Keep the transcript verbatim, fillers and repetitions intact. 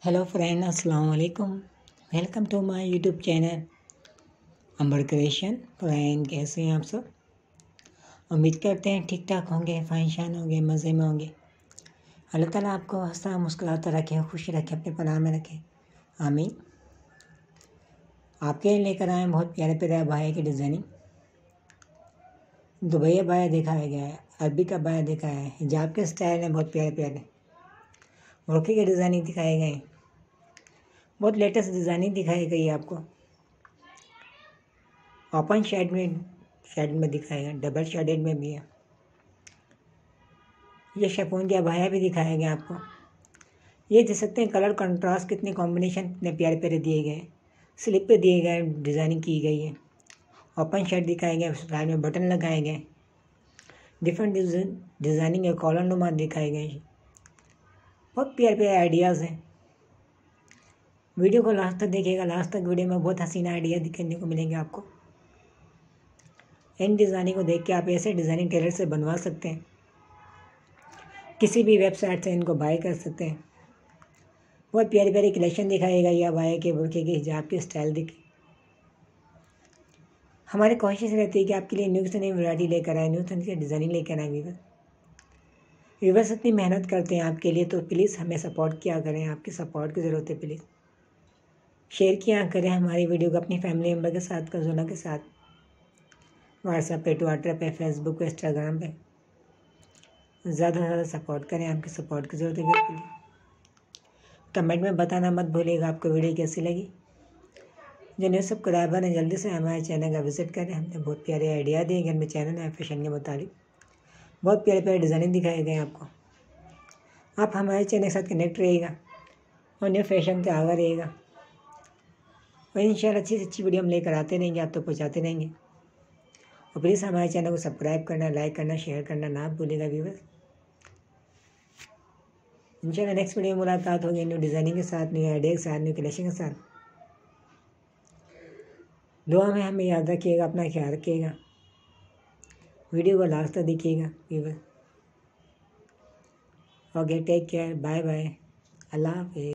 Hello friend, अस्सलाम वालेकुम। Welcome to my YouTube channel Ambar creation. Friend, कैसे हैं आप सब? उम्मीद करते हैं ठीक ठाक होंगे, फाइनशान होंगे, मज़े में होंगे। अल्लाह ताला आपको हंसता मुस्कुराता रखे, खुश रखे, अपने पनाह में रखे, आमीन। आपके लिए लेकर आए बहुत प्यारे प्यारे अबाया की डिज़ाइनिंग। दुबई अबाया दिखाया गया है, अरबी का अबाया दिखाया है, हिजाब के स्टाइल हैं बहुत प्यारे प्यारे, बुर्के के डिज़ाइनिंग दिखाए गए हैं, बहुत लेटेस्ट डिज़ाइनिंग दिखाई गई है आपको। ओपन शेड में शेड में दिखाएगा, डबल शेडेड में भी है। ये शिफॉन के अबाया भी दिखाया गया आपको। ये देख सकते हैं कलर कंट्रास्ट कितने कॉम्बिनेशन कितने प्यारे प्यारे दिए गए हैं। स्लिप पे दिए गए, डिज़ाइनिंग की गई है। ओपन शेड दिखाए गए, साइड में बटन लगाए गए, डिफरेंट डिज़ाइनिंग है, कॉलर नुमा दिखाए गए। बहुत प्यारे प्यारे आइडियाज़ हैं। वीडियो को लास्ट तक देखिएगा। लास्ट तक वीडियो में बहुत हसीना आइडिया दिखने को मिलेंगे आपको। इन डिज़ाइनिंग को देख के आप ऐसे डिज़ाइनिंग टेलर से बनवा सकते हैं, किसी भी वेबसाइट से इनको बाय कर सकते हैं। बहुत प्यारी प्यारी कलेक्शन दिखाएगा या बाय के बुर्के के हिजाब के स्टाइल दिखे। हमारी कोशिश रहती है कि आपके लिए न्यू से नई वैरायटी लेकर आए, न्यू से डिज़ाइनिंग लेकर आए। वीवर व्यूवर्स इतनी मेहनत करते हैं आपके लिए, तो प्लीज़ हमें सपोर्ट किया करें। आपकी सपोर्ट की ज़रूरत है। प्लीज़ शेयर किया करें हमारी वीडियो को अपनी फैमिली मेम्बर के साथ, कज़नों के साथ, व्हाट्सएप पे, ट्विटर पे, फेसबुक पे, इंस्टाग्राम पे। ज़्यादा से ज़्यादा सपोर्ट करें, आपकी सपोर्ट की ज़रूरत है बिल्कुल। कमेंट में बताना मत भूलिएगा आपको वीडियो कैसी लगी। जो न्यू सब्सक्राइबर हैं जल्दी से हमारे चैनल का विज़िट करें। हमने बहुत प्यारे आइडिया दिए घर में चैनल है फैशन के मुताबिक। बहुत प्यारे प्यारे डिज़ाइनिंग दिखाए गए आपको। आप हमारे चैनल के साथ कनेक्ट रहिएगा और न्यू फैशन से आगे रहिएगा। और इंशाल्लाह अच्छी से अच्छी वीडियो हम लेकर आते रहेंगे, आप तो पहुँचाते रहेंगे। और प्लीज़ हमारे चैनल को सब्सक्राइब करना, लाइक करना, शेयर करना ना भूलिएगा व्यूअर्स। इंशाल्लाह नेक्स्ट वीडियो में मुलाकात होगी न्यू डिज़ाइनिंग के साथ, न्यू आइडिया के साथ, न्यू कलेक्शन के साथ। दुआ में हमें याद रखिएगा, अपना ख्याल रखिएगा। वीडियो को लास्ट तक देखिएगा viewers. Okay, take care, bye bye, अल्लाह हाफिज़।